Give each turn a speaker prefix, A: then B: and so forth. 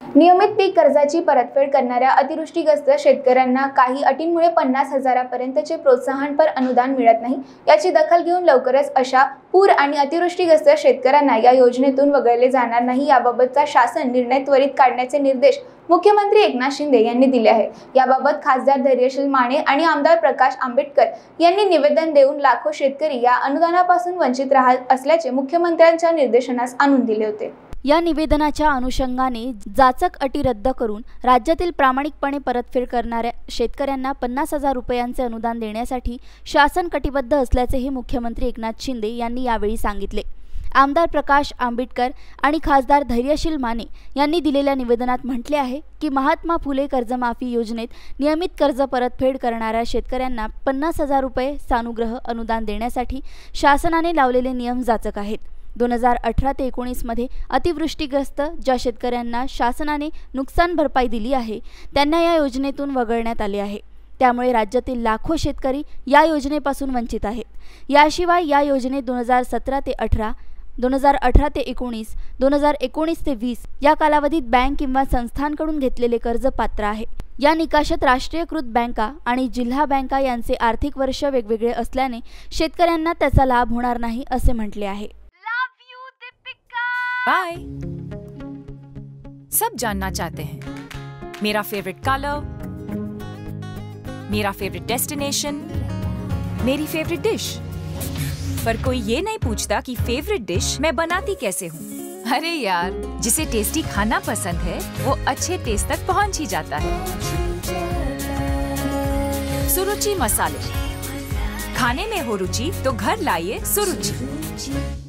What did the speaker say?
A: नियमित पीक कर्जाची परतफेड करणाऱ्या अतिवृष्टीग्रस्त शेतकऱ्यांना काही अटींमुळे 50,000 पर्यंतचे प्रोत्साहनपर अनुदान मिळत नाही। याची दखल घेऊन लवकरच अशा पूर आणि अतिवृष्टीग्रस्त शेतकऱ्यांना या योजनेतून वगळले जाणार नाही याबाबतचा शासन निर्णय त्वरित काढण्याचे निर्देश मुख्यमंत्री एकनाथ शिंदे यांनी दिले आहे। याबाबत खासदार धैर्यशील माने आणि आमदार प्रकाश आंबेडकर यांनी निवेदन देऊन लाखो शेतकरी या अनुदानापासून वंचित राहत असल्याचे मुख्यमंत्र्यांच्या निर्देशनास आणून दिले होते।
B: या निवेदनाच्या अनुषंगाने जाचक अटी रद्द करून राज्यातील प्रामाणिकपणे परतफेड करणाऱ्या शेतकऱ्यांना 50,000 रुपयांचे अनुदान देण्यासाठी शासन कटिबद्ध असल्याचेही मुख्यमंत्री एकनाथ शिंदे यांनी यावेळी सांगितले। आमदार प्रकाश आंबेडकर आणि खासदार धैर्यशील माने यांनी दिलेल्या निवेदनात म्हटले आहे की महात्मा फुले कर्जमाफी योजनेत नियमित कर्ज परतफेड करणाऱ्या शेतकऱ्यांना 50,000 रुपये सानुग्रह अनुदान देण्यासाठी शासनाने लावलेले नियम जाचक आहेत। 2018 ते 19 मध्ये अतिवृष्टीग्रस्त ज्या शेतकऱ्यांना शासनाने नुकसान भरपाई दिली आहे त्यांना या योजनेतून वगळण्यात आले आहे। त्यामुळे राज्यातील लाखो शेतकरी या योजनेपासून वंचित आहेत। याशिवाय या योजनेत 2017 ते 18, 2018 ते 19, 2019 ते 20 या कालावधीत बँक किंवा संस्थांकडून घेतलेले कर्ज पात्र आहे। या निकषात राष्ट्रीयकृत बँका आणि जिल्हा बँका यांचे आर्थिक वर्ष वेगवेगळे असल्याने शेतकऱ्यांना त्याचा लाभ होणार नाही असे म्हटले आहे।
C: बाय। सब जानना चाहते हैं मेरा फेवरेट कलर, मेरा फेवरेट डेस्टिनेशन, मेरी फेवरेट डिश, पर कोई ये नहीं पूछता कि फेवरेट डिश मैं बनाती कैसे हूँ। अरे यार, जिसे टेस्टी खाना पसंद है वो अच्छे टेस्ट तक पहुँच ही जाता है। सुरुचि मसाले, खाने में हो रुचि तो घर लाइए सुरुचि।